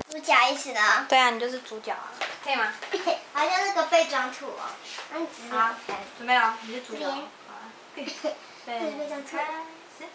主角意思的。 对啊，你就是主角啊，可以吗？ 好像那个背装图哦。 好，准备了，你是主角。好啊， 对， 备，开始。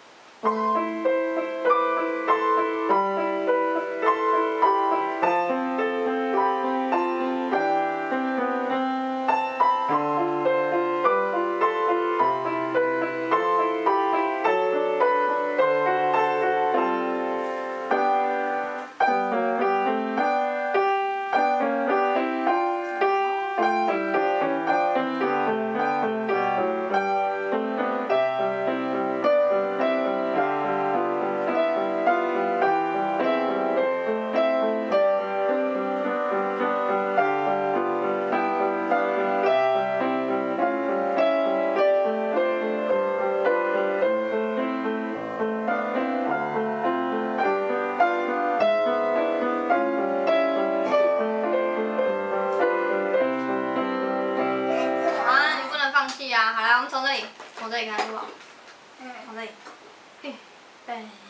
好了，我们从这里开始录。从这里，预备。